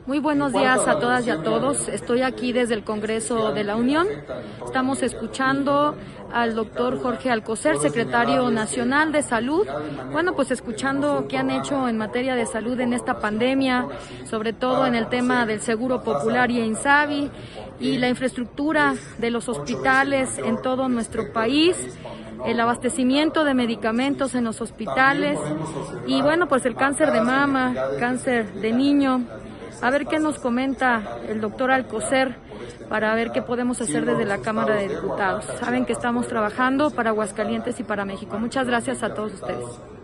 Muy buenos días a todas y a todos. Estoy aquí desde el Congreso de la Unión. Estamos escuchando al doctor Jorge Alcocer, secretario nacional de Salud. Bueno, pues escuchando qué han hecho en materia de salud en esta pandemia, sobre todo en el tema del Seguro Popular y INSABI y la infraestructura de los hospitales en todo nuestro país, el abastecimiento de medicamentos en los hospitales y bueno, pues el cáncer de mama, cáncer de niño. A ver qué nos comenta el doctor Alcocer para ver qué podemos hacer desde la Cámara de Diputados. Saben que estamos trabajando para Aguascalientes y para México. Muchas gracias a todos ustedes.